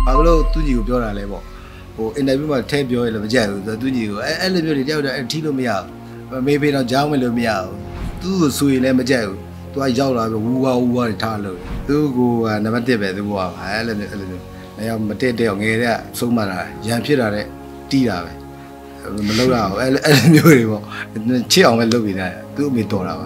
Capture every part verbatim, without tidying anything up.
ဘာလို့သူ့ညီကိုပြောတာလဲပေါ့ဟိုအင်တာဗျူးမှာထည့်ပြောရလည်းမကြိုက်ဘူးသူညီကိုအဲအဲ့လိုမျိုးတွေတယောက်တည်းထိလို့မရဘူးမေးပေးတော့ကြောင်းမလို့မရဘူးသူ့ကိုဆိုရင်လည်းမကြိုက်ဘူးသူကရောက်လာပြီးဝူဝါဝူဝါတွေထားလို့သူ့ကိုကနံပါတ်တစ်ပဲသူကအဲ့လိုမျိုးအဲ့လိုမျိုးနေရာမတက်တဲ့ငယ်တဲ့ဆုံးမတာရန်ဖြစ်တာတဲ့တီးတာပဲမလုပ်ရအောင်အဲ့အဲ့လိုမျိုးတွေပေါ့ချစ်အောင်ပဲလုပ်နေတာသူ့အမေတော်တာပါ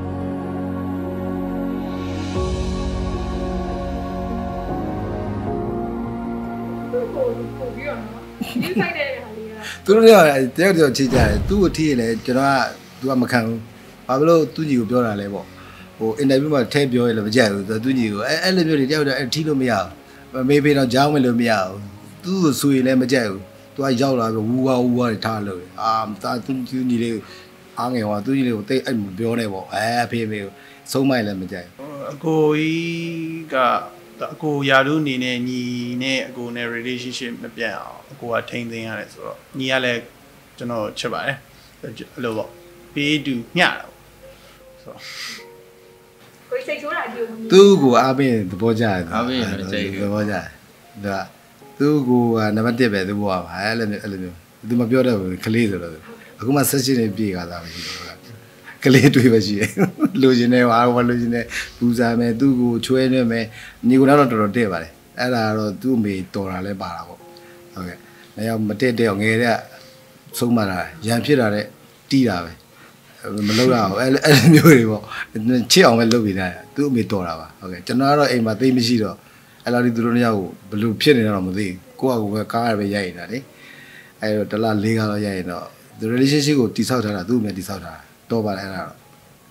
သူတို့ကတယောက်တယောက်ချစ်ကြတယ်သူ့ကိုထိရလေကျွန်တော်ကသူကမခံဘူးဘာလို့သူ့ညီကိုပြောတာလဲပေါ့ဟိုအင်တာဗျူးမှာထည့်ပြောရလည်းမကြိုက်ဘူးသူ့ညီကိုအဲအဲ့လိုမျိုးတွေတယောက်တည်းထိလို့မရဘူးမေးပေးတော့ကြောင်းမလို့မရဘူးသူ့ကိုဆိုရင်လည်းမကြိုက်ဘူးသူကရောက်လာပြီးဝူဝါဝူဝါတွေထားလို့အာတာသူ့ညီလေးအားငယ်ဟောသူ့ညီလေးကိုတိတ်အဲ့မပြောနဲ့ပေါ့အဲအဖေမေကိုဆုံးမိုက်လည်းမကြိုက်အကိုကြီးကအကိုယာတို့အနေနဲ့ညီနဲ့အကိုနဲ့ relationship မပြတ်အောင်အကိုကထိန်းသိမ်းရတယ်ဆိုတော့ညီကလည်းကျွန်တော်ချစ်ပါတယ်အဲ့လိုပေါ့ပေးတူမျှတာဆိုတော့ကိုစိတ်ဆိုးတာဒီလိုသူ့ကိုအားပေးသဘောကျတယ်အားပေးတယ်စိတ်သဘောကျတယ်သူကသူ့ကိုကနံပါတ်တစ်ပဲသူ့ဘဝပါအဲ့လိုမျိုးအဲ့လိုမျိုးသူမပြောတတ်ဘူးကလေးဆိုတော့အခုမှဆက်ရှင်နေပြေကားတာပဲရှိတယ်ကလေးတွေပဲရှိတယ်လူချင်းတွေဟာဘာလူချင်းတွေပူဇာမယ်သူ့ကိုချွဲနေမယ်ညီကတော့တော်တော်တဲ့ပါတယ်အဲ့ဒါတော့သူ့အမေတော်တာလဲပါတာပေါ့ဟုတ်ကဲ့နေရာမတက်တဲ့ငယ်တဲ့ဆုံးမတာရန်ဖြစ်တာတဲ့တီးတာပဲမလုပ်ရအောင်အဲ့အဲ့လိုမျိုးတွေပေါ့ချစ်အောင်ပဲလုပ်နေတာသူ့အမေတော်တာပါဟုတ်ကဲ့ကျွန်တော်ကတော့အိမ်မှာသိမရှိတော့အဲ့လိုဒီသူတို့နှစ်ယောက်ကိုဘယ်လိုဖြစ်နေတာတော့မသိဘူးကိုယ့်အကူပဲကားရပဲရိုက်နေတာလေအဲ့တော့တလားလေးကားတော့ရိုက်ရင်တော့ relationship ကိုတိဆောက်ထားတာသူ့အမေတိဆောက်ထားတာတော့ပါတယ်အဲ့ဒါတော့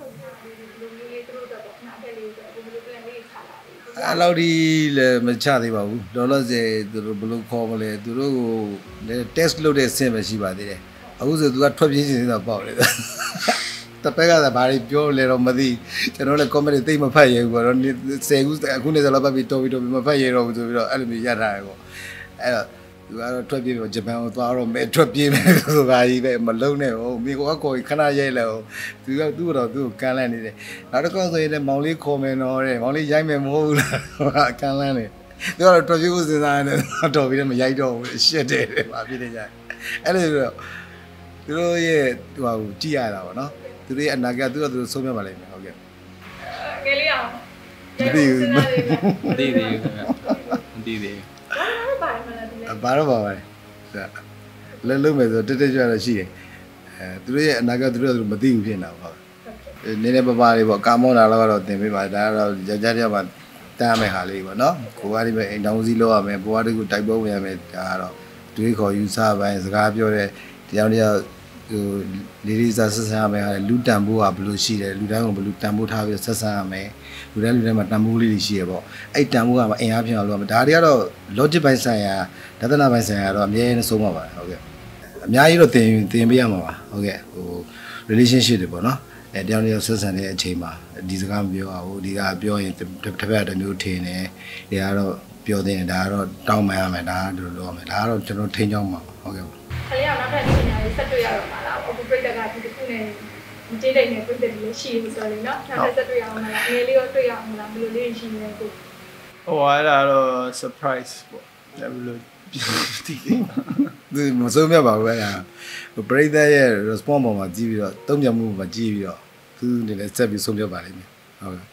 အဲ့လောက်ဒီလည်းမချသေးပါဘူးလောလောဆယ်သူတို့ဘယ်လိုခေါ်မလဲသူတို့ကို test လုပ်တဲ့ဆင့်ပဲရှိပါသေးတယ်အခုဆိုသူကထွက်ပြေးနေတာပေါ့လေတပည့်ကဘာတွေပြောလဲတော့မသိကျွန်တော်လည်း comment တွေသိမဖတ်ရဘူးပေါ့တော့ဆယ်ခုအခုနေစလောက်ပတ်ပြီးတော်ပြီးတော်ပြီးမဖတ်ရတော့ဘူးဆိုပြီးတော့အဲ့လိုမျိုးရထားတယ်ပေါ့အဲ့တော့သူကတော့ထွက်ပြေးပြီးဂျပန်ကိုသွားတော့မဲထွက်ပြေးမယ်ဆိုတာကြီးပဲမလုံးနဲ့ဟုတ်မိကောကိုခဏရိုက်လဲဟုတ်သူကသူ့တော့သူ့ကိုကမ်းလန့်နေတယ်နောက်တစ်ခါဆိုရင်လည်းမောင်လေးခေါ်မယ်နော်တဲ့မောင်လေးရိုက်မယ်မဟုတ်ဘူးလားဟိုကကမ်းလန့်နေသူကတော့ထွက်ပြေးဖို့စဉ်းစားနေတယ်တော်ပြီးတော့မရိုက်တော့ဘူးရှစ်တယ်တဲ့ဘာဖြစ်နေကြအဲ့လိုတော့သူတို့ရဲ့ဟိုကြည့်ရတာပေါ့နော်သူတို့ရဲ့အနာဂတ်သူတို့သူတို့ဆုံးဖြတ်ပါလိမ့်မယ်ဟုတ်ကဲ့ငယ်လေးအောင်မသိဘူးမသိသေးဘူးခင်ဗျမသိသေးဘူးဘာမှမလားဒီဘာတော့ပါပါလဲလုံးမယ်ဆိုတက်တက်ကြွတော့ရှိတယ်အဲသူတို့ရဲ့အနာဂတ်သူတို့ကမသိဘူးဖြစ်နေတာပေါ့နည်းနည်းပါးပါးလေးပေါ့ကာမောနာတော့တော့သင်ပေးပါဒါကတော့ကြာကြာကြာမှတန်းမယ်ဟာလေးပေါ့နော်ကိုကဒီပဲအိမ်တောင်စီလောက်ရမယ်ဘွားတွေကိုတိုက်ပွဲဝင်ရမယ်ဒါကတော့တွေးခေါ်ယူဆပိုင်းစကားပြောတဲ့တရားတရားဟိုလေးလေးစားဆက်ဆံရမယ်ဟာလူတန်ဖို့ကဘယ်လိုရှိတယ်လူတိုင်းကဘယ်လိုတန်ဖို့ထားပြီးဆက်ဆံရမယ်လူတိုင်းလူတိုင်းမှာတန်ဖိုးလေးတွေရှိရပေါ့အဲ့တန်ဖိုးကအင်အားဖြစ်အောင်လုပ်ရမယ်ဒါတွေကတော့ logic ပိုင်းဆိုင်ရာဒသနာပိုင်းဆိုင်ရာတော့အများကြီးဆုံးပါပါဟုတ်ကဲ့အများကြီးတော့သင်သင်ပေးရမှာပါဟုတ်ကဲ့ဟို relationship တွေပေါ့နော်အဲတယောက်တယောက်ဆက်ဆံတဲ့အချိန်မှာဒီစကားမပြောအောင်ဒီကပြောရင်တစ်ဖက်တစ်မျိုးထင်တယ်ဒီကတော့ပြောတဲ့ဒါကတော့တောင်းမှရမယ်ဒါကဒီလိုလုပ်ရမယ်ဒါကတော့ကျွန်တော်ထိန်းချောင်းမှာဟုတ်ကဲ့ခလေးအောင်နောက်ထပ်ဒီညာလေးဆက်တွေ့ရတော့မှာလားအခုပြိတ္တကဒီတစ်ခုနဲ့မတိတ်တဲ့နဲ့ပြိတ္တလေးရှိနေဆိုတော့လေနော်နောက်ထပ်ဆက်တွေ့ရအောင်လားငယ်လေးရောတွေ့ရအောင်လားဘယ်လိုလေးရှိနေလဲကိုဟိုအဲ့ဒါတော့ surprise ပေါ့ဘယ်လိုဒီမဆုံးမြတ်ပါဘူးအဲ့ဒါပရိသတ်ရဲ့ response ပေါ်မှာကြည့်ပြီးတော့တုံ့ပြန်မှုပေါ်မှာကြည့်ပြီးတော့သူအနေနဲ့ဆက်ပြီးဆုံးဖြတ်ပါလိမ့်မယ်ဟုတ်ကဲ့